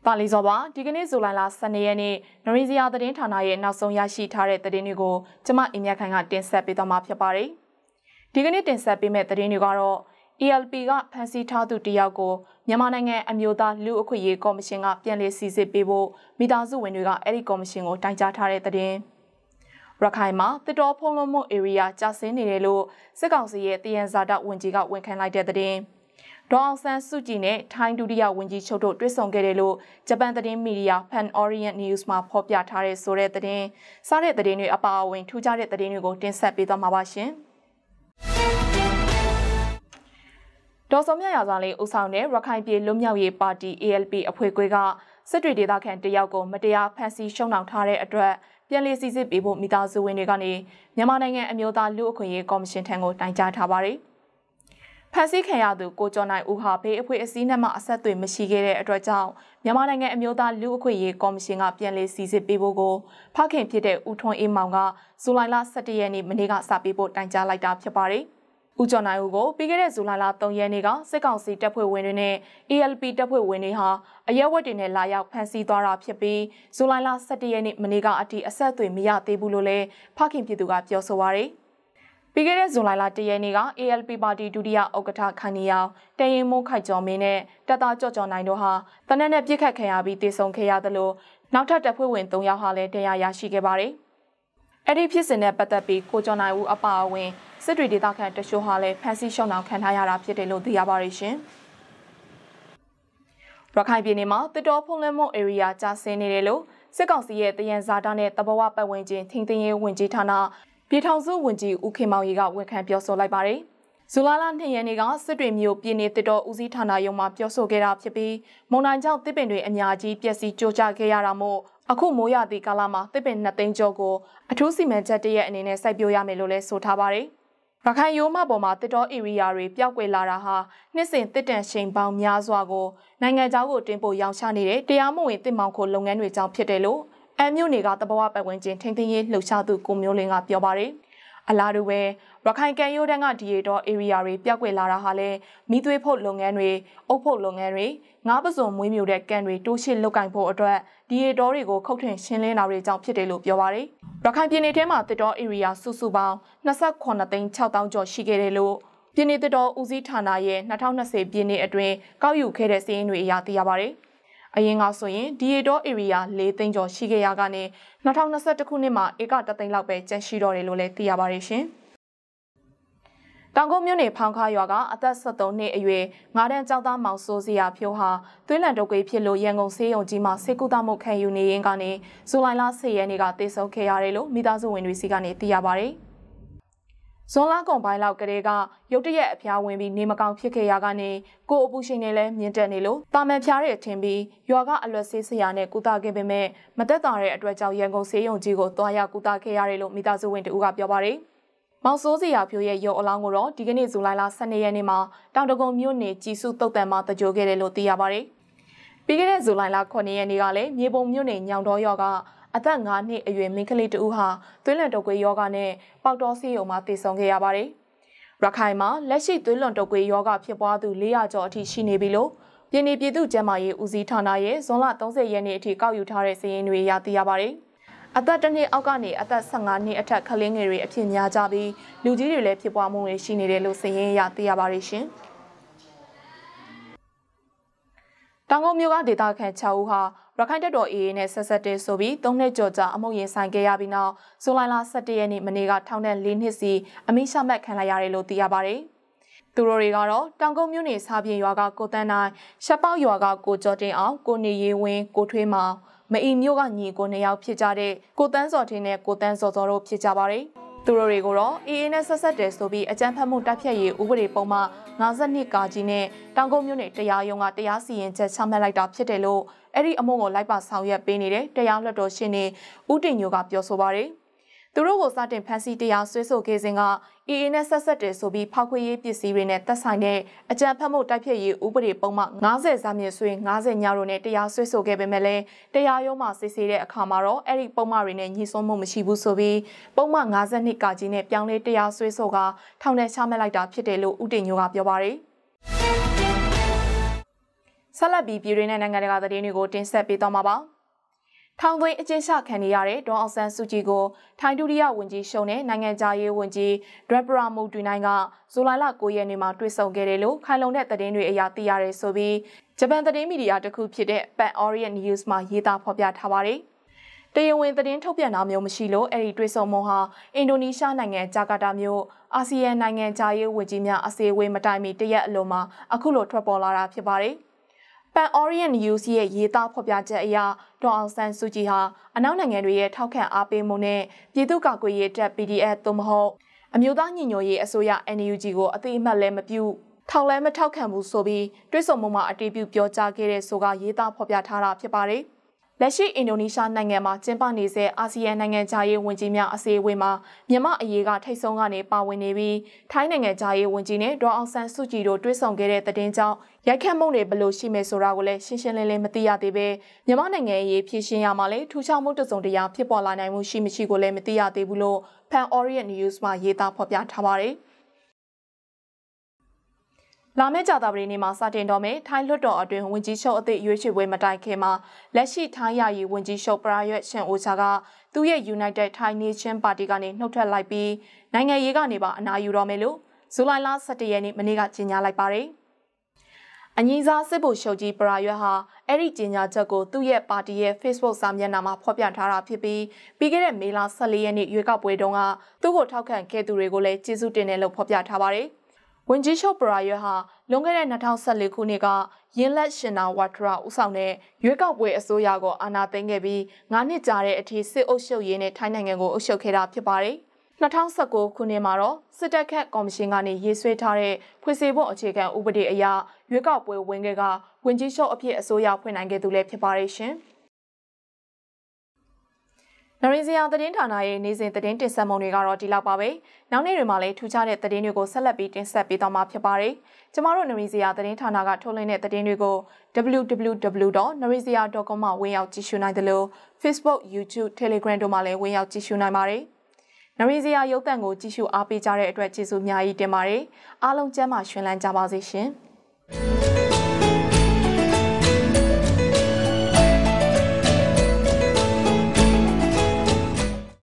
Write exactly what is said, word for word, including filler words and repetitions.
ပါလီဇော်ပါဒီကနေ့ဇူလိုင်လဆယ်နှစ်ရက်နေ့နရီဇီယာသတင်းဌာနရဲ့နောက်ဆုံးရရှိထားတဲ့သတင်းတွေကိုကျမအင်မြတ်ခိုင်ကတင်ဆက်ပေးသွားမှာဖြစ်ပါတယ်။ဒီကနေ့တင်ဆက်ပေးမယ့်သတင်းတွေကတော့ E L P ကဖန်ဆီးထားသူတယောက်ကိုမြန်မာနိုင်ငံအမျိုးသားလူအခွင့်အရေးကော်မရှင်ကပြန်လည်စီစစ်ပေးဖို့မိသားစုဝင်တွေကအဲ့ဒီကော်မရှင်ကိုတိုင်ကြားထားတဲ့သတင်းရခိုင်မှာတစ်တော်ဖုံးလုံးမှု area ကျဆင်းနေတယ်လို့စစ်ကောင်စီရဲ့တယံဇာတဝန်ကြီးကဝန်ခံလိုက်တဲ့သတင်းဒေါအောင်ဆန်းစုကြည်နဲ့ထိုင်းဒုတိယဝန်ကြီးချုပ်တို့တွေ့ဆုံခဲ့တယ်လို့ဂျပန်သတင်းမီဒီယာ Pan Orient News မှာဖော်ပြထားတဲ့ဆိုတဲ့သတင်းစားတဲ့သတင်းတွေအပါအဝင်ထူးခြားတဲ့သတင်းတွေကိုတင်ဆက်ပေးသွားမှာပါရှင်ဒေါ်စောမြရာဇာလေးဦးဆောင်တဲ့ရခိုင်ပြည်လွတ်မြောက်ရေးပါတီ A L P အဖွဲ့ခွဲကစစ်တွေဒေသခံတယောက်ကိုမတရားဖမ်းဆီးရှုံနှောင်ထားတဲ့အတွက်ပြန်လည်စီစစ်ပေးဖို့မိသားစုဝင်တွေကနေမြန်မာနိုင်ငံအမျိုးသားလူအခွင့်အရေးကော်မရှင်ထံကိုတိုင်ကြားထားပါတယ်။ဖမ်းဆီးခံရသူကိုကျော်နိုင်ဦးဟာဘေးအဖွဲ့အစည်းနဲ့မှအဆက်အသွယ်မရှိခဲ့တဲ့အတွက်ကြောင့်မြန်မာနိုင်ငံအမျိုးသားလူအခွင့်အရေးကော်မရှင်ကပြန်လည်စီစစ်ပေးဖို့ကိုဖခင်ဖြစ်တဲ့ဦးထွန်းအေးမောင်ကဇူလိုင်လဆယ်တစ်ရက်နေ့မနေ့ကစပေးဖို့တိုင်ကြားလိုက်တာဖြစ်ပါတယ်။ဦးကျော်နိုင်ဦးကိုပြီးခဲ့တဲ့ဇူလိုင်လသုံးရက်နေ့ကစစ်ကောင်စီတပ်ဖွဲ့ဝင်တွေနဲ့ A L P တပ်ဖွဲ့ဝင်တွေဟာအရက်ဝတ်တွေနဲ့လာရောက်ဖမ်းဆီးသွားတာဖြစ်ပြီးဇူလိုင်လဆယ်တစ်ရက်နေ့မနေ့ကအထိအဆက်အသွယ်မရသေးဘူးလို့လည်းဖခင်ပြည်သူကပြောဆိုပါရယ်ပြီးခဲ့တဲ့ဇူလိုင်လတစ်ရက်နေ့က A L P ပါတီဒုတိယဥက္ကဋ္ဌခိုင်နီယောင်တရင်မိုးခိုက်ကျော်မင်းနဲ့တပ်သားကြော့ကျော်နိုင်တို့ဟာတနက်နဲ့ပြစ်ခတ်ခံရပြီးတေဆုံခဲ့ရသလိုနောက်ထပ်တပ်ဖွဲ့ဝင်သုံးယောက်ဟာလည်းတရားရရှိခဲ့ပါတယ်။အဲ့ဒီဖြစ်စဉ်နဲ့ပတ်သက်ပြီးကိုကျော်နိုင်ဦးအပါအဝင်စစ်တွေဒေသခံတချို့ဟာလည်းဖမ်းဆီးရှုံနှောင်ခံထားရတာဖြစ်တယ်လို့သိရပါတယ်ရှင်။ရခိုင်ပြည်နယ်မှာတစ်တော်ဖုံးလွှမ်းမှု area ကျဆင်းနေတယ်လို့စစ်ကောင်စီရဲ့တယံဇာတာနဲ့တဘဝပတ်ဝန်းကျင်ထိန်းသိမ်းရေးဝန်ကြီးဌာနပြည်ထောင်စုဝန်ကြီးဦးခင်မောင်ရီကဝန်ခံပြောဆိုလိုက်ပါတယ်။ဇူလိုင်လနှစ်ရက်နေ့ကစစ်တွေမြို့ပြည်နယ်တစ်တော်ဦးစီးဌာနရုံးမှာပြောဆိုခဲ့တာဖြစ်ပြီးမုံတိုင်းကြောင့်တစ်ပင်တွေအများကြီးပျက်စီးကျိုးကျခဲ့ရတာမို့အခုမိုးရသည့်ကာလမှာတစ်ပင်နှစ်သိန်းကျော်ကိုအထူးစီမံချက်တရက်အနေနဲ့စိုက်ပျိုးရမယ်လို့လည်းဆိုထားပါတယ်။ရခိုင်ရိုးမပေါ်မှာတစ်တော် area တွေပျောက်ကွယ်လာတာဟာနှစ်စဉ်တစ်တန့်ရှိန်ပေါင်းများစွာကိုနိုင်ငံခြားကိုတင်ပို့ရောင်းချနေတဲ့တရားမဝင်တစ်မောင်ခိုလုပ်ငန်းတွေကြောင့်ဖြစ်တယ်လို့အမျိုးတွေကတဘဝပတ်ဝန်းကျင်ထိန်းသိမ်းရေးလှုပ်ရှားသူကိုမျိုးလင်းကပြောပါတယ်။အလားတူပဲရခိုင်ကံရိုးတန်းကဒီရီတော် area တွေပျောက်ကွယ်လာတာဟာလည်းမိသွေးဖို့လုပ်ငန်းတွေအုပ်ဖို့လုပ်ငန်းတွေငါးပစုံမွေးမြူတဲ့ကန်တွေတိုးရှစ်လုပ်ကင်ဖို့အတွက်ဒီရီတော်တွေကိုခုတ်ထွင်ရှင်းလင်းတာတွေကြောင့်ဖြစ်တယ်လို့ပြောပါတယ်။ရခိုင်ပြည်နယ်ထဲမှာတစ်တော် area စုစုပေါင်း၂၉သိန်း၆သောင်းကျော်ရှိခဲ့တယ်လို့ပြည်နယ်တစ်တော်ဦးစီးဌာနရဲ့၂၀၂၀ပြည်နယ်အတွင်းကောက်ယူခဲ့တဲ့စာရင်းတွေအရသိရပါတယ်။အရင်ကဆိုရင်ဒီရီတော် area ၄သိန်းကျော်ရှိခဲ့ရကနေ၂၀၂၁ခုနှစ်မှာဧကတစ်သိန်းလောက်ပဲကျန်ရှိတော့တယ်လို့လည်းသိရပါတယ်ရှင်။တောင်ကုန်းမြို့နယ်ဖောင်ခါရွာကအသက်၁၃နှစ်အရွယ်ငါးတန်းကျောင်းသားမောင်စိုးစီယာဖြိုးဟာသွေးလန့်တုပ်ကွေးဖြစ်လို့ရန်ကုန်ဆေးရုံကြီးမှာဆေးကုသမှုခံယူနေရင်းကနေဇူလိုင်လဆယ်ရက်နေ့ကသေဆုံးခဲ့ရတယ်လို့မိသားစုဝင်တွေစီကနေသိရပါတယ်။ဇွန်လကုန်ပိုင်းလောက်ကတည်းကရုတ်တရက်အဖျားဝင်ပြီးနေမကောင်းဖြစ်ခဲ့ရကနေကိုအပူရှိန်နဲ့လည်းမြင့်တက်နေလို့တာမန်ဖျားတဲ့ထင်ပြီးရွာကအလွတ်ဆေးဆရာနဲ့ကုသခဲ့ပေမဲ့မသက်သာတဲ့အတွက်ကြောင့်ရန်ကုန်ဆေးရုံကြီးကိုသွားရောက်ကုသခဲ့ရတယ်လို့မိသားစုဝင်တို့ကပြောပါတယ်။မောင်စိုးစီယာဖြိုးရဲ့ရုပ်အလောင်းကိုတော့ဒီကနေ့ဇူလိုင်လဆယ်နှစ်ရက်နေ့မှာတောင်တကုံမြို့နယ်ကြည်စုတုတ်တန်မှာတကြိုခဲ့တယ်လို့သိရပါတယ်။ပြီးခဲ့တဲ့ဇူလိုင်လခုနှစ်ရက်နေ့ကလည်းမြေပုံမြို့နယ်ညောင်တော်ရွာကအသက်၅နှစ်အရွယ်မိန်းကလေးတဦးဟာသွေးလွန်တုပ်ကွေးယောဂနဲ့ပေါက်တော်ဆေးရုံမှာသေဆုံးခဲ့ရပါတယ်။ရခိုင်မှာလက်ရှိသွေးလွန်တုပ်ကွေးယောဂဖြစ်ပွားသူ၄ရာကျော်အထိရှိနေပြီလို့ပြည်내ပြည်သူ့ကျန်းမာရေးဦးစီးဌာနရဲ့ဇွန်လ၃၀ရက်နေ့အထိကောက်ယူထားတဲ့စာရင်းတွေအရသိရပါတယ်။အသက်တစ်နှစ်အောက်ကနေအသက်၁၅နှစ်အထက်ကလေးငယ်တွေအဖြစ်များကြပြီးလူကြီးတွေလည်းဖြစ်ပွားမှုတွေရှိနေတယ်လို့စာရင်းအရသိရပါတယ်ရှင်။တောင်ကုန်းမြို့ကဒေသခံ၆ဦးဟာရခိုင်တပ်တော် A A နဲ့ဆက်ဆက်တဲ့ဆိုပြီး၃နှစ်ကျော်ကြာအမှုရင်ဆိုင်ခဲ့ရပြီးနောက်ဇူလိုင်လ၁၁ရက်နေ့မနေ့ကထောင်နဲ့၄နှစ်စီအမိရှာမှတ်ခံလိုက်ရတယ်လို့သိရပါတယ်။သူတို့တွေကတော့တောင်ကုန်းမြို့နယ်စာပြင်ရွာကကိုတန်းနိုင်ရှက်ပေါက်ရွာကကိုကျော်တင်အောင်ကိုနေရီဝင်းကိုထွေးမောင်မအီမျိုးကညီကိုနှစ်ယောက်ဖြစ်ကြတဲ့ကိုတန်းစော်ထင်းနဲ့ကိုတန်းစော်စော်တို့ဖြစ်ကြပါတယ်။သူတို့တွေကိုတော့ A A နဲ့ဆက်ဆက်တယ်ဆိုပြီးအကြမ်းဖက်မှုတပ်ဖြတ်ရေးဥပဒေပုံမှန်၅၂ကာကြီးနဲ့တောင်ကုန်းမြို့နယ်တရားရုံးကတရားစီရင်ချက်ချမှတ်လိုက်တာဖြစ်တယ်လို့အဲ့ဒီအမှုကိုလိုက်ပါဆောင်ရွက်ပေးနေတဲ့တရားလွှတ်တော်ရှင်းနေဦးတင်ညိုကပြောဆိုပါတယ်။သူတို့ကိုစတင်ဖမ်းဆီးတရားစွဲဆိုခဲ့စဉ်က A A နဲ့ဆက်ဆက်တယ်ဆိုပြီးဖောက်ခွေရေးပစ္စည်းတွေနဲ့သက်ဆိုင်တဲ့အကြမ်းဖက်မှုတိုက်ဖျက်ရေးဥပဒေပုံမှန်၅၀ဇာမြင့်ဆွေ၅၀ညတို့နဲ့တရားစွဲဆိုခဲ့ပေမဲ့လည်းတရားရုံးမှာစစ်ဆေးတဲ့အခါမှာတော့အဲ့ဒီပုံမှန်တွေနဲ့ညှိစွန်းမှုမရှိဘူးဆိုပြီးပုံမှန်၅၂ကာကြီးနဲ့ပြောင်းလဲတရားစွဲဆိုကထောင်ထဲချမှတ်လိုက်တာဖြစ်တယ်လို့ဦးတင်ညိုကပြောပါတယ်။စဆက်လက်ပြီးပြည်တွင်းနဲ့နိုင်ငံတကာသတင်းတွေကိုတင်ဆက်ပေးသွားမှာပါ။ထောင်သွင်းအကျဉ်းချခံရတဲ့ဒေါ်အောင်ဆန်းစုကြည်ကိုထိုင်းဒုတိယဝန်ကြီးရှုံးနဲ့နိုင်ငံသားရေးဝန်ကြီးဒရက်ပရာမူတွင်နိုင်ကဇူလိုင်လ၉ရက်နေ့မှာတွေ့ဆုံခဲ့တယ်လို့ခိုင်လုံတဲ့သတင်းတွေအရသိရတယ်ဆိုပြီးဂျပန်သတင်းမီဒီယာတစ်ခုဖြစ်တဲ့ Pan Orient News မှာရေးသားဖော်ပြထားပါတယ်။တရားဝင်သတင်းထုတ်ပြန်တာမျိုးမရှိလို့အဲ့ဒီတွေ့ဆုံမှုဟာအင်ဒိုနီးရှားနိုင်ငံဂျာကာတာမြို့အာဆီယံနိုင်ငံသားရေးဝန်ကြီးများအစည်းအဝေးမတိုင်မီတရက်အလိုမှာအခုလိုထွက်ပေါ်လာတာဖြစ်ပါတယ်။ Pan Orient News ရဲ့ရေးသားဖော်ပြချက်အရဒေါ်အောင်ဆန်းစုကြည်ဟာအနောက်နိုင်ငံတွေရဲ့ထောက်ခံအားပေးမှုနဲ့ပြည်သူ့ကာကွယ်ရေးတပ် P D F သို့မဟုတ်အမျိုးသားညီညွတ်ရေးအစိုးရ N U G ကိုအသိအမှတ်လည်းမပြုထောက်လည်းမထောက်ခံဘူးဆိုပြီးတွဲဆုံမှုမှာအတည်ပြုပြောကြားခဲ့တဲ့ဆိုကရေးသားဖော်ပြထားတာဖြစ်ပါတယ်။လက်ရှိအင်ဒိုနီးရှားနိုင်ငံမှာကျင်းပနေစေအာဆီယံနိုင်ငံသားရေးဝန်ကြီးများအစည်းအဝေးမှာမြန်မာအရေးကထိတ်ဆုံးကနေပါဝင်နေပြီးထိုင်းနိုင်ငံသားရေးဝန်ကြီးနဲ့ဒေါ်အောင်ဆန်းစုကြည်တို့တွဲဆုံခဲ့တဲ့သတင်းကြောင့်ရိုက်ခတ်မှုတွေဘယ်လိုရှိမယ်ဆိုတာကိုလည်းရှင်းရှင်းလင်းလင်းမသိရသေးပဲမြန်မာနိုင်ငံရေးဖြည့်ရှင်းရမှာလည်းထူးခြားမှုတစုံတရာဖြစ်ပေါ်လာနိုင်မှုရှိမရှိကိုလည်းမသိရသေးဘူးလို့ Pan Orient News မှာရေးသားဖော်ပြထားပါတယ်။လာမယ့်ကြာသပတေးနေ့မှာစတင်တော့မယ်ထိုင်းလွှတ်တော်အတွင်းဝန်ကြီးချုပ်အသစ်ရွေးချယ်ပွဲမတိုင်ခင်မှာလက်ရှိထိုင်းယာယီဝန်ကြီးချုပ်ပရာရွတ်ရှင်အိုချာကသူ့ရဲ့ United Thai Nation Party ကနေနှုတ်ထွက်လိုက်ပြီးနိုင်ငံရေးကနေပါအနာယူတော့မယ်လို့ဇူလိုင်လ၁၁ရက်နေ့မနေ့ကကြေညာလိုက်ပါတယ်။အငြင်းစားစစ်ဗိုလ်ချုပ်ကြီးပရာရွတ်ဟာအဲ့ဒီကြေညာချက်ကိုသူ့ရဲ့ပါတီရဲ့ Facebook စာမျက်နှာမှာဖော်ပြထားတာဖြစ်ပြီးပြီးခဲ့တဲ့မေလ၁၄ရက်နေ့ရွေးကောက်ပွဲတုန်းကသူ့ကိုထောက်ခံခဲ့သူတွေကိုလည်းကျေးဇူးတင်တယ်လို့ဖော်ပြထားပါတယ်။ဝန်ကြီးချုပ်ပရာရွတ်ဟာလွန်ခဲ့တဲ့၂၀၁၄ခုနှစ်ကယင်းလက်ရှင်နာဝါထရာဦးဆောင်တဲ့ရွေးကောက်ပွဲအစိုးရကိုအာဏာသိမ်းခဲ့ပြီးငါးနှစ်ကြာတဲ့အထိစစ်အုပ်ချုပ်ရေးနဲ့ထိုင်းနိုင်ငံကိုအုပ်ချုပ်ခဲ့တာဖြစ်ပါတယ်။၂၀၁၉ခုနှစ်မှာတော့စစ်တပ်ခန့်ကော်မရှင်ကနေရေးဆွဲထားတဲ့ဖွဲ့စည်းပုံအခြေခံဥပဒေအရရွေးကောက်ပွဲဝင်ခဲ့ကဝန်ကြီးချုပ်အဖြစ်အစိုးရဖွဲ့နိုင်ခဲ့သူလည်းဖြစ်ပါတယ်ရှင်။နရင်းစရာသတင်းဌာနရဲ့နေ့စဉ်သတင်းတင်ဆက်မှုတွေကတော့ဒီလောက်ပါပဲ။နောက်နေ့တွေမှာလည်းထူးခြားတဲ့သတင်းတွေကိုဆက်လက်ပြီးတင်ဆက်ပေးသွားမှာဖြစ်ပါတယ်။ကျမတို့နရင်းစရာသတင်းဌာနကထုတ်လွှင့်တဲ့သတင်းတွေကို w w w dot narinsia dot com မှာဝင်ရောက်ကြည့်ရှုနိုင်တယ်လို့ Facebook, YouTube, Telegram တို့မှာလည်းဝင်ရောက်ကြည့်ရှုနိုင်ပါတယ်။နရင်းစရာရုပ်သံကိုကြည့်ရှုအားပေးကြတဲ့အတွက်ကျေးဇူးအများကြီးတင်ပါတယ်။အားလုံးကျန်းမာရှင်လန်းကြပါစေရှင်။